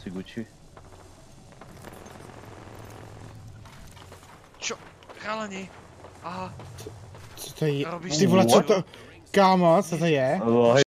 si Gucci. Čo? Chalani? Aha. Co to je? Robíš Ty vole, co pivo? to? Kámo, co to je?